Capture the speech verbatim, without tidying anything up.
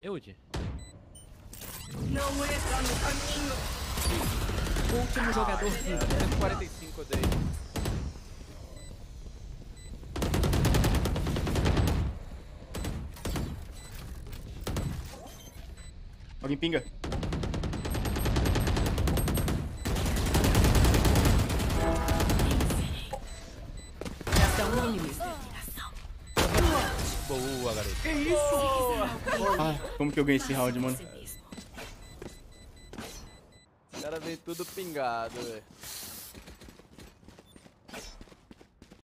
Eude. Não entra no caminho. Último jogador vivo. cento e quarenta e cinco eu dei. Alguém pinga. Essa é um inimigo. Boa, garoto. Que isso? Ah, como que eu ganhei esse round, mano? O cara vem tudo pingado, velho.